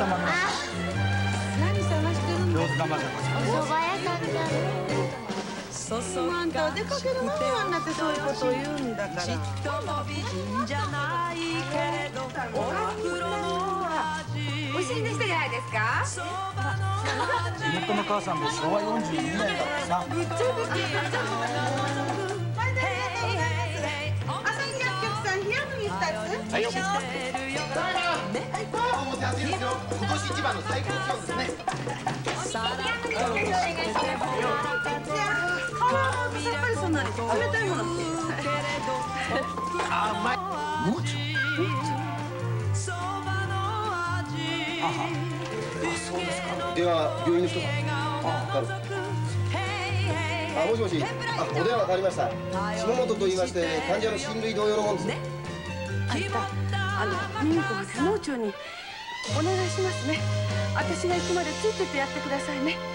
玉の。 何探してるんだ。 上手玉じゃお蕎麦屋さんじゃね。 あんた出かける前やんなってそういうことを言うんだから。 おいしいんでしたじゃないですか。 地元の母さんで昭和42年だってさ。 ぶっちゃけ。朝日薬局さん冷麦2つ。 はいよ。おもてあせですよ。今年一番の最高気温ですね。 さっぱりそんなに冷たいもの。 あ、うまい。もうちょ。そうですか。では病院の人が。もしもし。お電話代わりました。下本と言いまして患者の親類同様のもんですね。 あんた、ミミコが農長にお願いしますね。私が行くまでついてってやってくださいね。